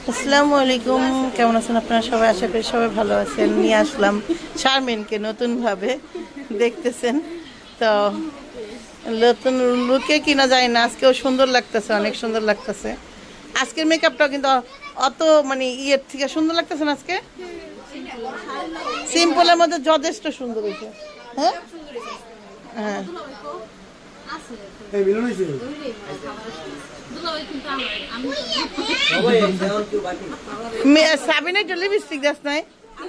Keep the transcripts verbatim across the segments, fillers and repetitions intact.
আসসালামু আলাইকুম, কেমন আছেন আপনারা সবাই? আশা করি সবাই ভালো আছেন। নিয়ে আসলাম শারমিনকে নতুনভাবে, দেখতেছেন তো নতুন লুকে কিনা যায় না, আজকেও সুন্দর লাগতেছে, অনেক সুন্দর লাগতেছে। আজকের মেকআপটাও কিন্তু অত মানে ইয়ের থেকে সুন্দর লাগতেছে না, আজকে সিম্পলের মধ্যে যথেষ্ট সুন্দর হয়েছে। হ্যাঁ হ্যাঁ সাবিনা একটু লিপস্টিক দাস নাই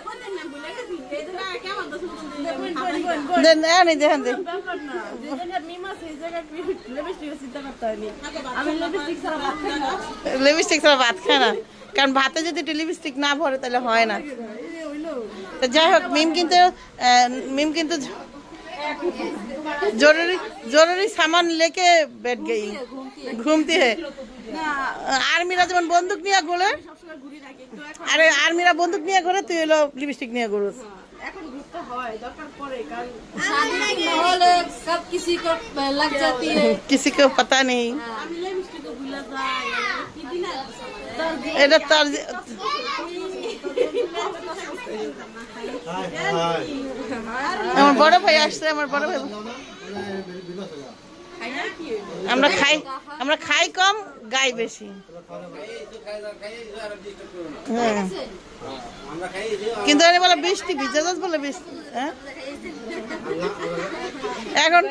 লিপস্টিক ছাড়া ভাত খায় না, কারণ ভাতে যদি একটু লিপস্টিক না ভরে তাহলে হয় না। যাই হোক, মিম কিন্তু মিম কিন্তু जरूरी जरूरी सामान लेके बैठ गई, घूमती है। आर्मीरा যেমন বন্দুক নিয়ে ঘোরে, আরে আর্মিরা বন্দুক নিয়ে ঘোরে, তুই হলো লিপস্টিক নিয়ে ঘোরস। এখন ঘুরতে হয়, দরকার পড়ে, কারণ माहौल सब किसी को लग जाती है, किसी को पता नहीं। আমি লিপস্টিক को भूल जाए কি দিন এটা তার আমার বড় ভাই আসছে, আমার বড় ভাই। আমরা খাই আমরা খাই কম, গাই বেশি। হ্যাঁ কিন্তু এনে বলে বৃষ্টি ভিজে যাস, বলে বৃষ্টি। হ্যাঁ এখন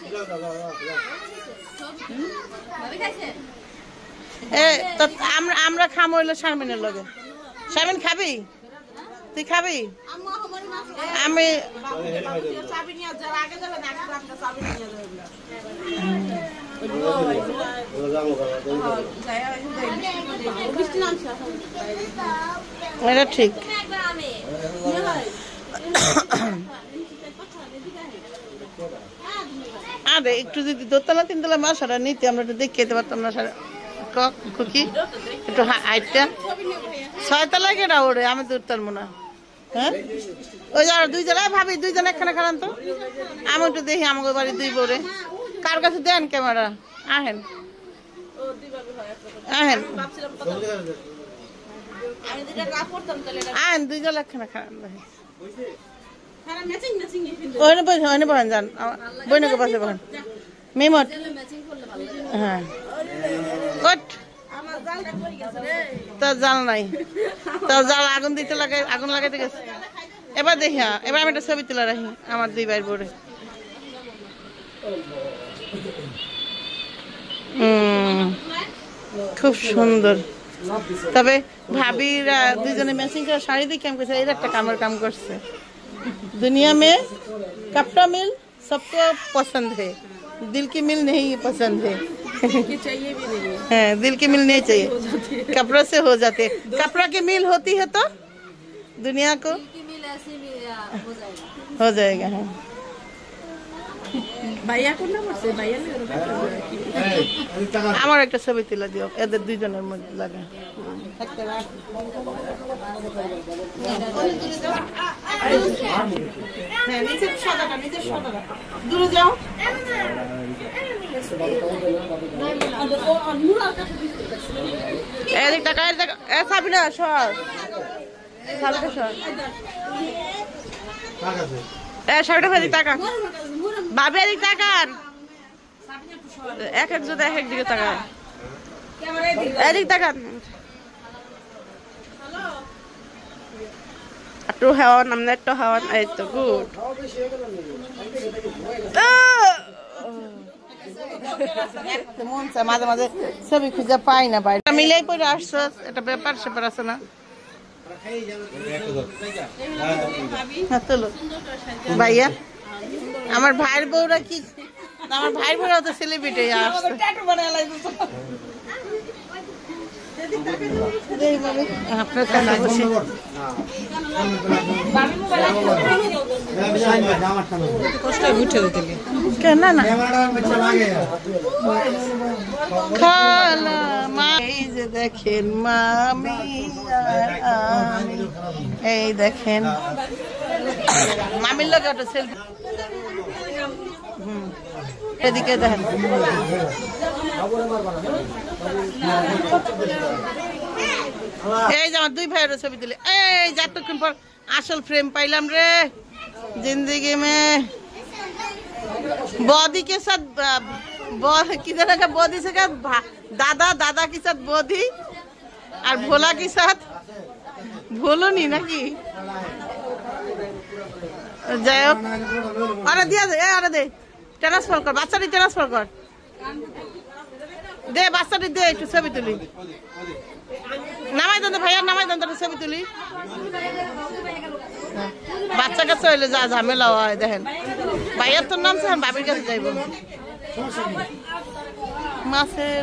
এ তো আমরা আমরা খামো হইলো শারমিনের লগে। শারমিন খাবি? তুই খাবি? আমি এটা ঠিক। আরে একটু যদি দোতলা তিনতলা বাসাটা নিতে আমরা একটু দেখে যেতে পারতাম না। খুকি একটু হাইটটা ছয়তলা কেটা ওরে, আমি তো উঠতাম না। হ্যাঁ ওই যারা দুই জেলায় ভাবি, দুইজন একখানে খারান তো, আমি একটু দেখি আমাকে বাড়ি দুই বোরে। কার কাছে দেন ক্যামেরা? আহেন আহেন আহেন দুই জেলা একখানে খারান দেখি। ওইনে বসে ওইনে বহেন, যান বইনকে পাশে বহেন। মেমট হ্যাঁ কট তার জাল নাই, তার জাল আগুন দিতে লাগে, আগুন লাগাইতে গেছে। এবার দেখি, এবার আমি একটা ছবি তুলে রাখি আমার দুই ভাই বোরে। হম খুব সুন্দর। তবে ভাবিরা দুইজনে ম্যাচিং করে শাড়ি দিয়ে কাম করছে, এর একটা কামের কাম করছে। दुनिया में कपड़ा मिल सबको पसंद है, दिल की मिल नहीं पसंद है। चाहिए भी नहीं है, दिल की मिल नहीं चाहिए, कपड़ों से हो जाते। कपड़ा की मिल होती है तो दुनिया को हो जाएगा। हाँ ভাইয়া কোন নাম আছে? ভাইয়া আমার একটা ছবি তুলে দিও, এদের দুইজনের মধ্যে লাগা। হ্যাঁ নিচের সাদাটা, নিচের সাদাটা দূরে যাও। এদিক টাকা এ সাবিনা সর, সাবিনা সর, এ সাবিনা এদিক টাকা, ভাবি এদিক টাকার, এক এক জোড়া এক এক দিকে টাকা, এদিক টাকা। একটু হাওয়া নামলে একটু হাওয়া, এই তো গুড। মাঝে মাঝে ছবি খুঁজে পাই না, পাই না মিলাই পরে আসছো, এটা ব্যাপার স্যাপার আছে না। ভাইয়া আমার ভাইয়ের বউরা কি, আমার ভাইয়ের বউরা তো সেলিব্রিটি আসছে। আপনার কাছে বসে না না খালা মা, এই যে দেখেন মামি, এই দেখেন মামির লোক সেলফি। হুম এদিকে দেখেন এই যে আমার দুই ভাইয়ের ছবি তুলি। এই যতক্ষণ পর আসল ফ্রেম পাইলাম রে जिंदगी में। बॉडी के साथ किधर का बॉडी से का दादा दादा के साथ बॉडी और भोला के साथ भोलो नहीं ना कि যাই হোক। আরে দিয়া দে আরে দে ট্রান্সফার কর বাচ্চাটি ট্রান্সফার কর দে বাচ্চাটি দে একটু ছবি তুলি নামাই দেন তো ভাইয়া নামাই দেন তো ছবি তুলি। বাচ্চা কাছে হইলে যা ঝামেলা হয় দেখেন ভাইয়ার তোর নাম স্যার বাবির কাছে যাইব মাছের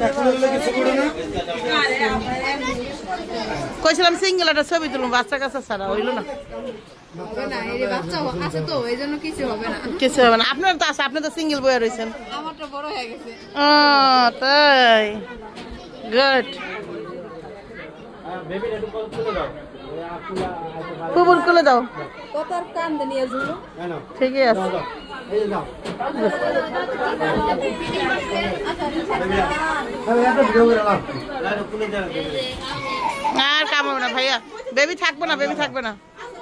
কইছিলাম সিঙ্গেল একটা ছবি তুলুম বাচ্চা কাছে ছাড়া হইল না কিছু হবে না। আপনার তো আছে আপনি তো সিঙ্গেল বইয়া রয়েছেন তাই গুড কুবুর খুলে দাও ঠিকই আছে আর কাম হবে না ভাইয়া বেবি থাকবো না বেবি থাকবে না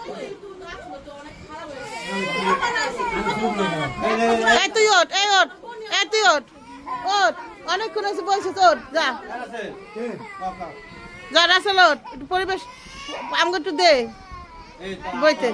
এই তুই ওঠ এই ওঠ এই তুই ওঠ ওঠ অনেকক্ষণ এসে বলছিস ওঠ যা যা রাসেল ওঠ একটু পরিবেশ আমাকে একটু দে বইতে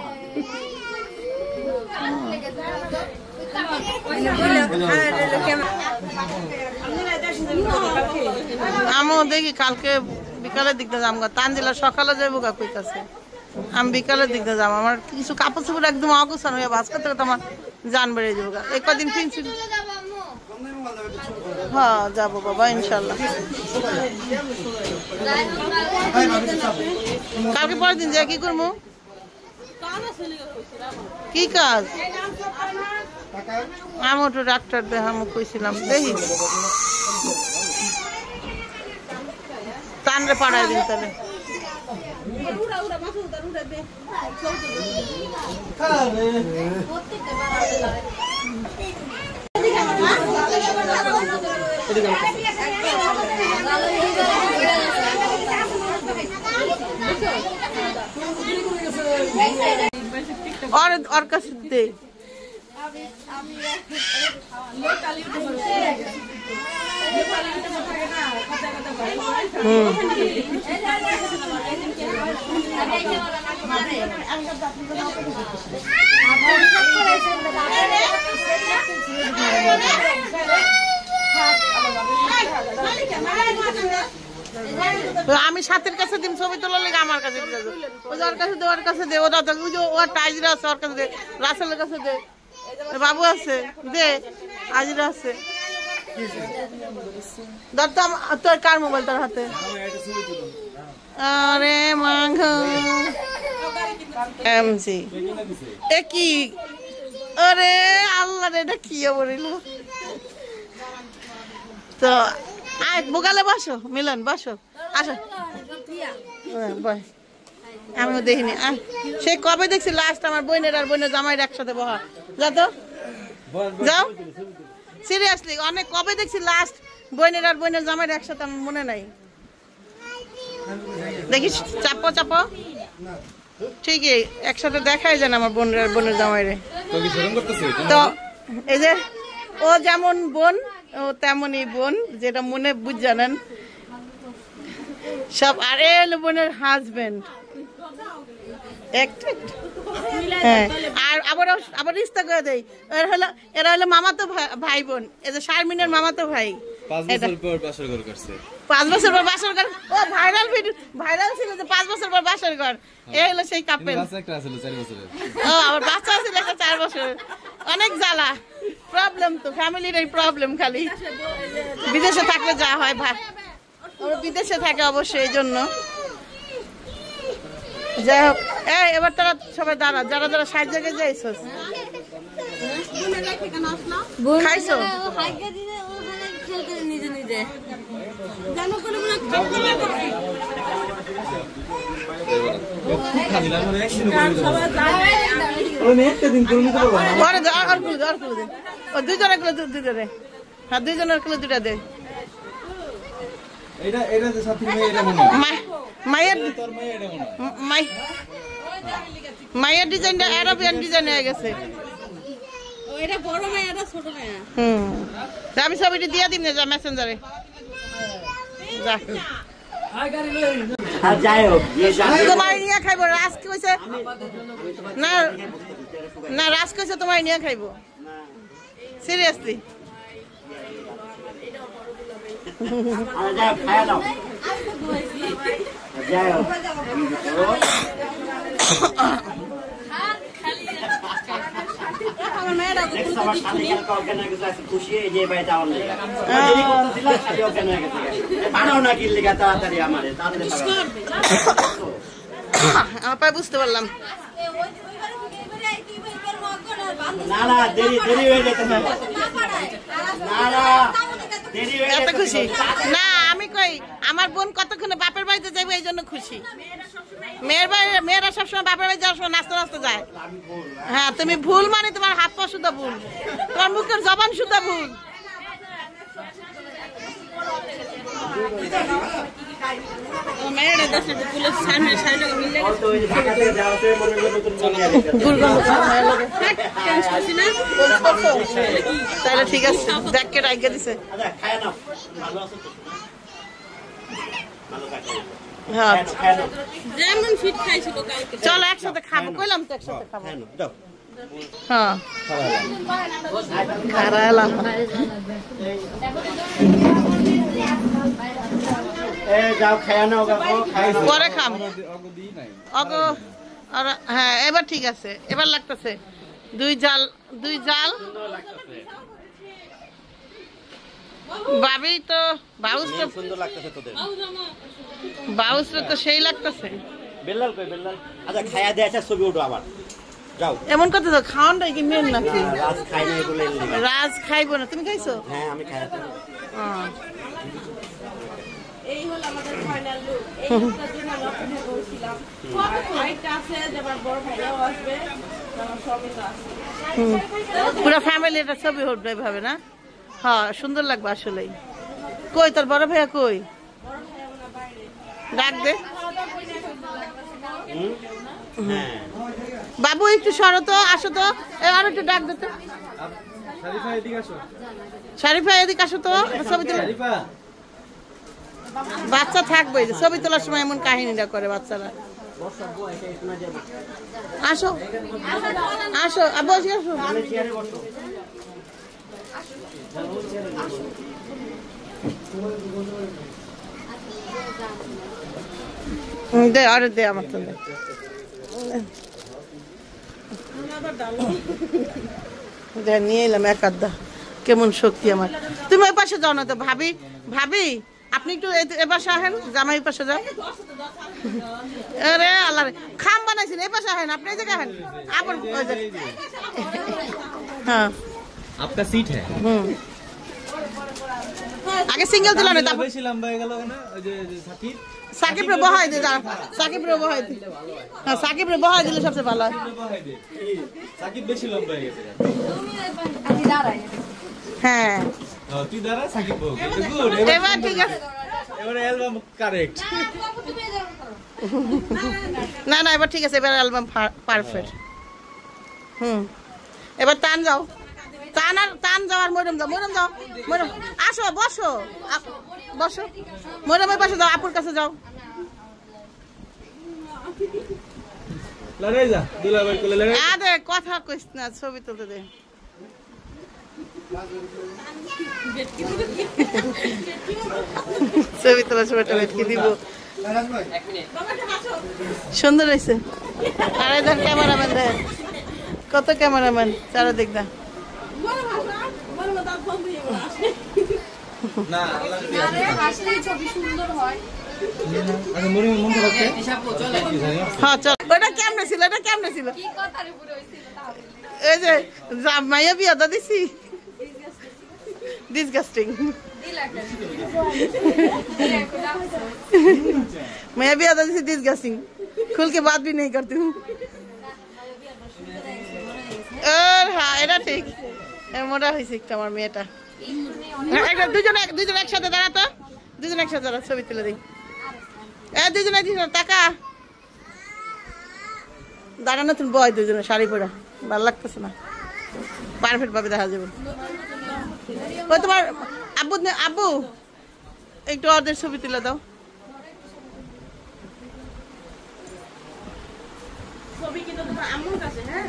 আমিও দেখি কালকে বিকালের দিকটা যাম গা তানজিলা সকালে যাবো গা কইতাছে আমি বিকালের দিকটা যাবো আমার কিছু কাপড় চোপড় একদম অগুছানো হয়ে ভাজ করতে করতে আমার জান বেড়ে যাবো গা এই কদিন কিনছি হ্যাঁ যাবো বাবা ইনশাল্লাহ কালকে পরের দিন যাই কি করবো কি কাজ আমি তো ডাক্তার দেখামো কইছিলাম দেখি টানরে পাড়াই দিন তাহলে और और कैसे दे আমি সাথের কাছে দিম ছবি তোলার লেগে আমার কাছে ওর কাছে দে ওর কাছে দে ওরা তো ওর টাইজরা আছে ওর কাছে দে রাসেলের কাছে দে বাবু আছে দে আজিরা আছে ধর তো তোর কার মোবাইল তোর হাতে আরে মাঘ এমজি এ কি আরে আল্লাহ রে এটা কি বলিল তো আয় বুগালে বসো মিলন বসো আসো বয় আমিও দেখিনি সে কবে দেখছি লাস্ট আমার বোনের আর বোনের জামাইয়ের একসাথে বহা যা তো যাও সিরিয়াসলি অনেক কবে দেখছি লাস্ট বোনের আর বোনের জামাইয়ের একসাথে আমার মনে নাই দেখিস চাপো চাপো ঠিকই একসাথে দেখাই যায় না আমার বোনের আর বোনের জামাইরে তো এই যে ও যেমন বোন ও তেমনই বোন যেটা মনে বুঝ জানেন সব আর এলো বোনের হাজবেন্ড হ্যাঁ আর আবার আবার রিস্তা করে দেয় এরা হলো এরা হলো মামাতো ভাই বোন এই যে শারমিনের মামাতো ভাই পাঁচ বছর পর বাসর ঘর করছে পাঁচ বছর পর বাসর ঘর ও ভাইরাল ভিডিও ভাইরাল ছিল যে পাঁচ বছর পর বাসর ঘর এই হলো সেই কাপেল বাচ্চা একটা ছিল চার বছরের ও আবার বাচ্চা ছিল একটা চার বছরের অনেক জ্বালা প্রবলেম তো ফ্যামিলির এই প্রবলেম খালি বিদেশে থাকলে যা হয় ভাই ওরা বিদেশে থাকে অবশ্যই এই জন্য যাই হোক এই এবার তারা সবাই দাঁড়া যারা যারা ষাট জায়গায় যাইছো খাইছো দুইজনের গুলো দুইজনে হ্যাঁ দুইজনের গুলো দুইটা দে মায়ের মাই মায়ের ডিজাইনটা আরবিয়ান ডিজাইন হয়ে গেছে। হুম আমি ছবিটি দিয়ে দিন যা মেসেঞ্জারে যা। তোমার নিয়ে খাইব রাজ কইছে না না রাজ কইছে তোমার নিয়ে খাইব সিরিয়াসলি। বুঝতে পারলাম না না দেরি দেরি হয়ে যেতে না না এত খুশি না আমি কই আমার বোন কতক্ষণে বাপের বাড়িতে যাইবো এই জন্য খুশি। মেয়ের বাড়ি মেয়েরা সবসময় বাপের বাড়ি যাওয়ার সময় নাচতে নাচতে যায়। হ্যাঁ তুমি ভুল মানে তোমার হাত পা শুদ্ধ ভুল, তোমার মুখের জবান শুদ্ধ ভুল। তাহলে ঠিক আছে দেখকে রাইখা দিছে। চলো একসাথে খাবো কইলাম তো একসাথে খাবো। হ্যাঁ খারা এলাম পরে খাম। হ্যাঁ এবার ঠিক আছে এবার লাগতেছে দুই জাল দুই জাল ভাবি তো বাউস তো সুন্দর লাগতেছে তোদের বাউস তো সেই লাগতেছে। বেল্লাল কই বেল্লাল আচ্ছা খায়া দে আচ্ছা ছবি উঠো আবার যাও। এমন কথা তো খাওয়ানটাই কি মেন নাকি? রাজ খাই নাই বলে রাজ খাইবো না তুমি খাইছো? হ্যাঁ আমি খাইছি। হ্যাঁ এই হলো আমাদের ফাইনাল লুক। এই লুকটার জন্য আমরা অপেক্ষা করছিলাম। আরেকটা আছে যেবার বড় ভাইরাও আসবে আমার সবই তো আছে পুরো ফ্যামিলি এটা ছবি উঠবে ভাবে না? হ্যাঁ সুন্দর লাগবে আসলেই। কই তোর বড় ভাইয়া কই? ডাক দে বাবু একটু সরো তো আসো তো আর একটু ডাক দে তো। শারিফা এদিকে আসো তো ছবি তুলে। বাচ্চা থাকবে ছবি তোলার সময় এমন কাহিনীটা করে বাচ্চারা। আসো আসো বসে আসো দে আরে দে আমার তো দে নিয়ে এলাম এক আধা কেমন শক্তি আমার। তুমি ওই পাশে যাও না তো ভাবি ভাবি আপনি একটু এ পাশে আসেন জামাই পাশে যাও। আরে আল্লাহ খাম বানাইছেন এই পাশে আসেন আপনি এই জায়গায় আসেন আবার হ্যাঁ আপনার সিট হ্যাঁ হুম আগে সিঙ্গেল দিলাম না তারপর বেশি লম্বা হয়ে গেল না ওই যে সাকিব সাকিব রে বহাই দে সাকিব রে বহাই দে হ্যাঁ সাকিব রে বহাই দিলে সবচেয়ে ভালো হয়। সাকিব বেশি লম্বা হয়ে গেছে আমি দাঁড়াই হ্যাঁ তুই দাঁড়া সাকিব বউ গুড এবার ঠিক আছে এবার অ্যালবাম কারেক্ট না না এবার ঠিক আছে এবার অ্যালবাম পারফেক্ট। হুম এবার টান যাও টান আর টান যাও আর মরম যাও মরম যাও মরম আসো বসো বসো মরমের পাশে যাও আপুর কাছে যাও। লড়াই যা দুলাভাই কোলে লড়াই আরে কথা কইছ না ছবি তুলতে দে। ছবি তোলার সময় কি দিব সুন্দর হয়েছে। আর এদের ক্যামেরাম্যান দেখ কত ক্যামেরাম্যান চারা দেখ না হ্যাঁ চল ওটা কেমনে ছিল এটা কেমনে ছিল এই যে মাইয়া বিয়া দিছি ডিসগাস্টিং मैं भी आता जैसे डिस्गस्टिंग खुल के बात भी नहीं करती हूँ। और हाँ এটা ঠিক মোটা হয়েছে একটা আমার মেয়েটা। দুজন দুজন একসাথে দাঁড়া তো দুজন একসাথে দাঁড়া ছবি তুলে দিই এ দুজনে দিস টাকা দাঁড়ানো তুমি বয় দুজনে শাড়ি পরা ভালো লাগতেছে না পারফেক্ট ভাবে দেখা যাবে ওই তোমার আব্বু আব্বু একটু ওদের ছবি তুলে দাও ছবি কিন্তু তোমার আম্মুর কাছে হ্যাঁ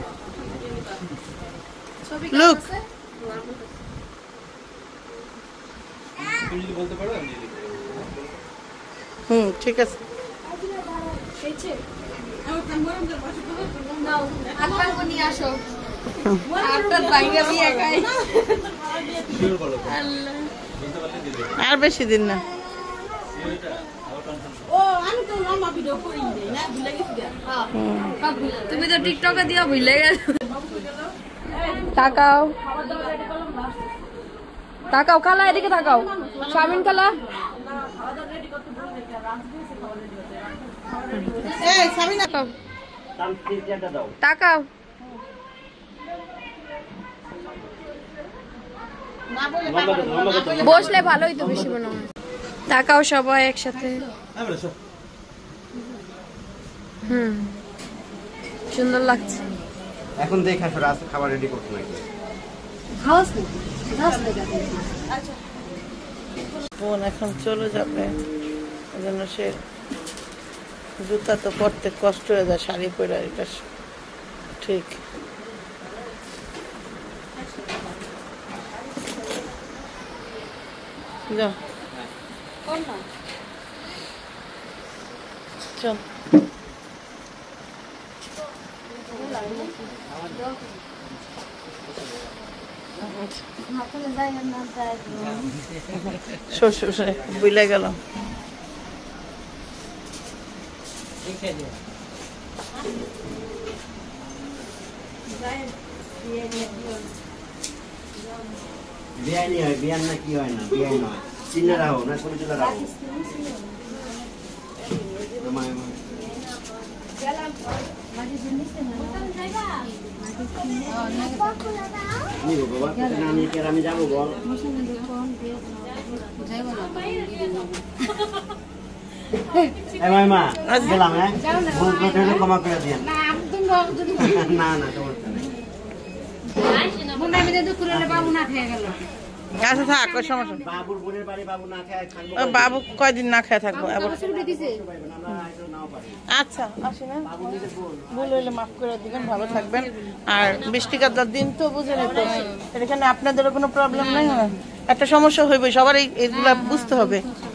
ছবি লুক তুমি যদি বলতে পারো আমি দিয়ে দেব হুম ঠিক আছে এইছে আমার কামরম দর বসে তো নাও আটটা কোনি আসো আটটা বাইরে আমি একাই শিওর বলো আল্লাহ বলতে পারলে দিবে আর বেশি দিন না ও আমি তো মামা ভিডিও করি না ভুলে গেছি হ্যাঁ তুমি তো টিকটকে দিও ভুলে গেছো তাকাও তাকাও কালা এদিকে তাকাও শামিন কালা এই সামিনা তাকাও বসলে ভালোই তো বেশি মনে হয় তাকাও সবাই একসাথে হুম সুন্দর লাগছে এখন দেখে আসো রাত খাবার রেডি করতে নাকি বোন এখন চলে যাবে এই জন্য সে জুতা তো পরতে কষ্ট হয়ে যায় শাড়ি পরে এটা ঠিক যাও চল শ্বশুর বুঝলে গেল বিয়ানি হয় বিয়ান না কি হয় না বিয়ান নয় চিন্না রাখো না ছবি তুলে রাখো আমি যাবো বল মা গেলাম হ্যাঁ ক্ষমা করে দিয়ে না না তোমার আচ্ছা থাক ওই সমস্যা নেই। বাবুর বোনের বাড়ি বাবু না খেয়ে থাকবো ও বাবু কয়দিন না খেয়ে থাকবো এবার আচ্ছা আসি না ভুল হইলে মাফ করে দিবেন ভালো থাকবেন আর বৃষ্টি কাদার দিন তো বুঝে নিতে এখানে আপনাদেরও কোনো প্রবলেম নেই একটা সমস্যা হইবে সবার এইগুলা বুঝতে হবে